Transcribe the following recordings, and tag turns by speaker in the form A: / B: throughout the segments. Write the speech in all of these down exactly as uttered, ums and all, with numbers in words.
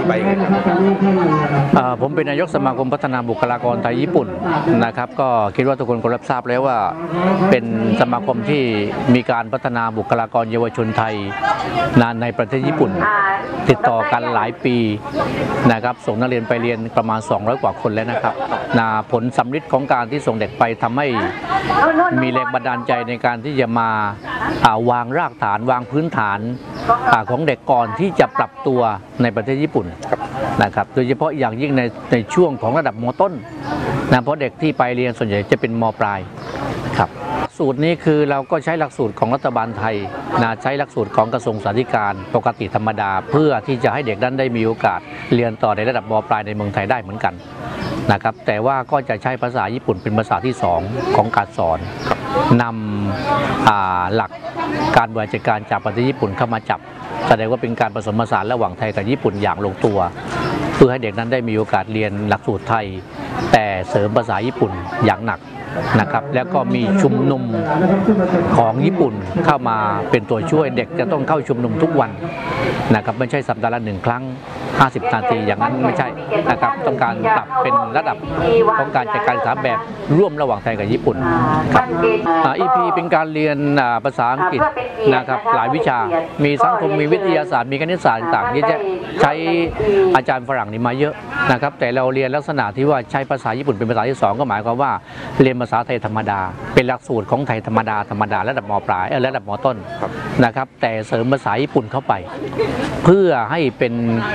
A: ไปยังไง
B: ผมเป็นนายกสมาคมพัฒนาบุคลากรไทยญี่ปุ่นนะครับก็คิดว่าทุกคนก็รับทราบแล้วว่าเป็นสมาคมที่มีการพัฒนาบุคลากรเยาวชนไทยในประเทศญี่ปุ่นติดต่อกันหลายปีนะครับส่งนักเรียนไปเรียนประมาณสองร้อยกว่าคนแล้วนะครับนะผลสำลิดของการที่ส่งเด็กไปทำให้มีแรงบันดาลใจในการที่จะมาวางรากฐานวางพื้นฐานของเด็กก่อนที่จะปรับตัวในประเทศญี่ปุ่นนะครับโดยเฉพาะอย่างยิ่งในในช่วงของระดับม.ต้นนะเพราะเด็กที่ไปเรียนส่วนใหญ่จะเป็นม.ปลายครับสูตรนี้คือเราก็ใช้หลักสูตรของรัฐบาลไทยนะใช้หลักสูตรของกระทรวงศึกษาธิการปกติธรรมดาเพื่อที่จะให้เด็กนั้นได้มีโอกาสเรียนต่อในระดับม.ปลายในเมืองไทยได้เหมือนกันนะครับแต่ว่าก็จะใช้ภาษาญี่ปุ่นเป็นภาษาที่สองของการสอนนำหลักการบริหารจัดการจากประเทศญี่ปุ่นเข้ามาจับแสดงว่าเป็นการผสมผสานระหว่างไทยกับญี่ปุ่นอย่างลงตัวเพื่อให้เด็กนั้นได้มีโอกาสเรียนหลักสูตรไทยแต่เสริมภาษาญี่ปุ่นอย่างหนักนะครับแล้วก็มีชุมนุมของญี่ปุ่นเข้ามาเป็นตัวช่วยเด็กจะต้องเข้าชุมนุมทุกวันนะครับไม่ใช่สัปดาห์ละหนึ่งครั้งห้าสิบนาทีอย่างนั้นไม่ใช่นะครับต้องการปรับเป็นระดับของการจัดการศึกษาแบบร่วมระหว่างไทยกับญี่ปุ่นครับ อี พี เป็นการเรียนภาษาอังกฤษนะครับหลายวิชามีสังคมมีวิทยาศาสตร์มีคณิตศาสตร์ต่างๆที่จะใช้อาจารย์ฝรั่งนี่มาเยอะนะครับแต่เราเรียนลักษณะที่ว่าใช้ภาษาญี่ปุ่นเป็นภาษาที่สองก็หมายความว่าเรียนภาษาไทยธรรมดาเป็นหลักสูตรของไทยธรรมดาธรรมดาระดับม.ปลายเออระดับม.ต้นนะครับแต่เสริมภาษาญี่ปุ่นเข้าไปเพื่อให้เป็น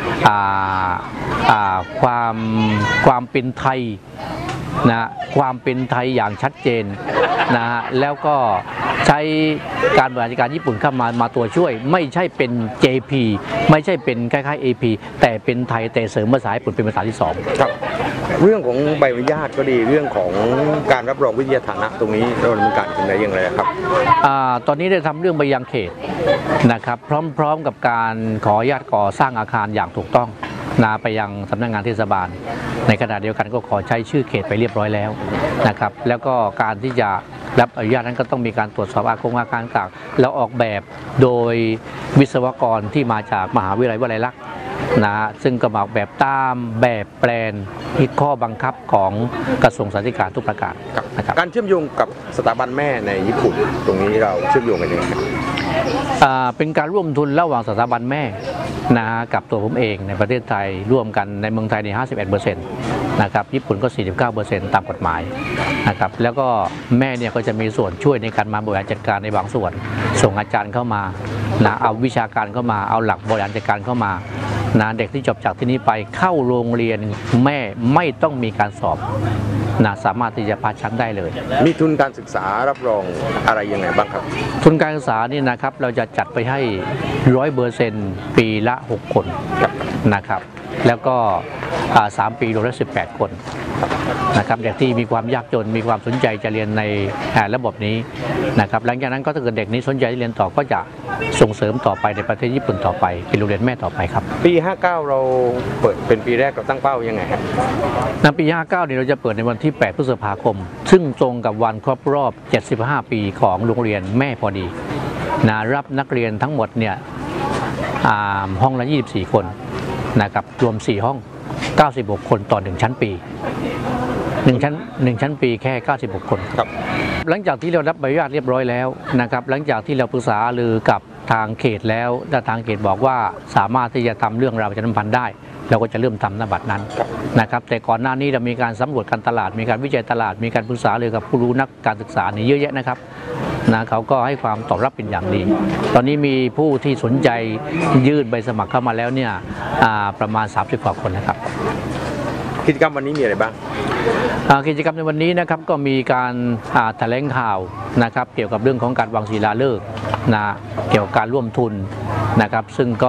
B: ความความเป็นไทยนะความเป็นไทยอย่างชัดเจนนะแล้วก็ใช้การบริหารจัดการญี่ปุ่นเข้ามามาตัวช่วยไม่ใช่เป็น เจ พี ไม่ใช่เป็นคล้ายๆ เอ พี แต่เป็นไทยแต่เสริมภาษาญี่ปุ่นเป็นภาษาที่สอง
A: ครับเรื่องของใบอนุญาตก็ดีเรื่องของการรับรองวิทยาฐานะตรงนี้เราดำเนินการกันได้อย่างไรครับ
B: ตอนนี้ได้ทำเรื่องไปยังเขตนะครับพร้อมๆกับการขออนุญาตก่อสร้างอาคารอย่างถูกต้องนาไปยังสำนักงานเทศบาลในขณะเดียวกันก็ขอใช้ชื่อเขตไปเรียบร้อยแล้วนะครับแล้วก็การที่จะรับอนุญาตนั้นก็ต้องมีการตรวจสอบอาคารอาคารต่างแล้วออกแบบโดยวิศวกรที่มาจากมหาวิทยาลัยวลัยลักษณ์นะซึ่งก็ออกแบบตามแบบแปลนที่ข้อบังคับของกระทรวงศึกษาธิการทุกประการ
A: นะครับการเชื่อมโยงกับสถาบันแม่ในญี่ปุ่นตรงนี้เราเชื่อมโยงกันยังไง
B: เป็นการร่วมทุนระหว่างสถาบันแม่นะกับตัวผมเองในประเทศไทยร่วมกันในเมืองไทยใน ห้าสิบเอ็ดเปอร์เซ็นต์ นะครับญี่ปุ่นก็ สี่สิบเก้าเปอร์เซ็นต์ ตามกฎหมายนะครับแล้วก็แม่เนี่ยก็จะมีส่วนช่วยในการมาบริหารจัดการในบางส่วนส่งอาจารย์เข้ามานะเอาวิชาการเข้ามาเอาหลักบริหารจัดการเข้ามานะเด็กที่จบจากที่นี้ไปเข้าโรงเรียนแม่ไม่ต้องมีการสอบนะสามารถที่จะพาชั้นได้เลย
A: มีทุนการศึกษารับรองอะไรยังไงบ้างครับ
B: ทุนการศึกษานี่นะครับเราจะจัดไปให้ร้อยเปอร์เซ็นต์ปีละหกคนนะครับแล้วก็สามปีรวมแล้วสิบแปดคนนะครับเด็กที่มีความยากจนมีความสนใจจะเรียนในระบบนี้นะครับหลังจากนั้นก็ถ้าเกิดเด็กนี้สนใจเรียนต่อก็จะส่งเสริมต่อไปในประเทศญี่ปุ่นต่อไปเป็นโรงเรียนแม่ต่อไปครับ
A: ปีห้าเก้าเราเปิดเป็นปีแรกเราตั้งเป้ายังไงครับ
B: ในปีห้าเก้าเนี่ยเราจะเปิดในวันที่แปดพฤษภาคมซึ่งตรงกับวันครบรอบเจ็ดสิบห้าปีของโรงเรียนแม่พอดีนะรับนักเรียนทั้งหมดเนี่ยห้องละยี่สิบสี่คนนะครับรวมสี่ห้องเก้าสิบหกคนต่อหนึ่งชั้นปีหนึ่งชั้นหนึ่งชั้นปีแค่เก้าสิบหกคนครับหลังจากที่เรารับใบอนุญาตเรียบร้อยแล้วนะครับหลังจากที่เราปรึกษาหรือกับทางเขตแล้วและทางเขตบอกว่าสามารถที่จะทำเรื่องราวประชาสัมพันธ์ได้เราก็จะเริ่มทำนบัตรนั้นนะครับแต่ก่อนหน้านี้เรามีการสำรวจการตลาดมีการวิจัยตลาดมีการปรึกษาเลยกับผู้รู้นักการศึกษานี่เยอะแยะนะครับนะเขาก็ให้ความตอบรับเป็นอย่างดีตอนนี้มีผู้ที่สนใจยื่นใบสมัครเข้ามาแล้วเนี่ยประมาณสามสิบกว่าคนนะครับ
A: กิจกรรมวันนี้มีอะไรบ้าง
B: กิจกรรมในวันนี้นะครับก็มีการแถลงข่าวนะครับเกี่ยวกับเรื่องของการวางศิลาฤกษ์นะเกี่ยวกับการร่วมทุนนะครับซึ่งก็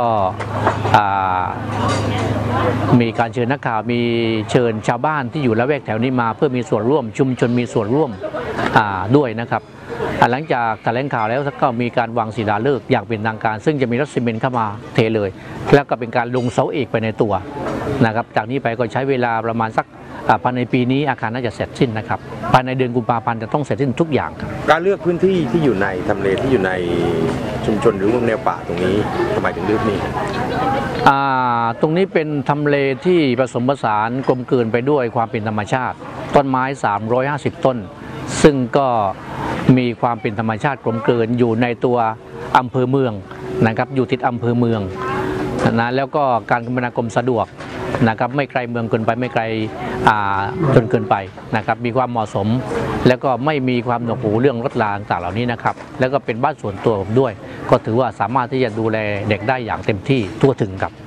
B: มีการเชิญนักข่าวมีเชิญชาวบ้านที่อยู่ละแวกแถวนี้มาเพื่อมีส่วนร่วมชุมชนมีส่วนร่วมด้วยนะครับหลังจากแถลงข่าวแล้วก็มีการวางศิลาฤกษ์อย่างเป็นทางการซึ่งจะมีรถซีเมนต์เข้ามาเทเลยแล้วก็เป็นการลงเสาเอกไปในตัวนะครับจากนี้ไปก็ใช้เวลาประมาณสักอ่าภายในปีนี้อาคารน่าจะเสร็จสิ้นนะครับภายในเดือนกุมภาพันธ์จะต้องเสร็จสิ้นทุกอย่างครับ
A: การเลือกพื้นที่ที่อยู่ในทำเลที่อยู่ในชุมชนหรือวงแนวป่าตรงนี้ทำไมถึงเลือกนี่
B: อ่าตรงนี้เป็นทำเลที่ผสมผสานกลมกลืนไปด้วยความเป็นธรรมชาติ ต้นไม้สามร้อยห้าสิบต้น ซึ่งก็มีความเป็นธรรมชาติกลมกลืนอยู่ในตัวอำเภอเมืองนะครับอยู่ติดอำเภอเมืองนะแล้วก็การคมนาคมสะดวกนะครับไม่ไกลเมืองเกินไปไม่ไกลอ่าจนเกินไปนะครับมีความเหมาะสม แล้วก็ไม่มีความหนวกหูเรื่องรถราต่างๆเหล่านี้นะครับแล้วก็เป็นบ้านส่วนตัวผมด้วย ก็ถือว่าสามารถที่จะดูแลเด็กได้อย่างเต็มที่ทั่วถึงครับ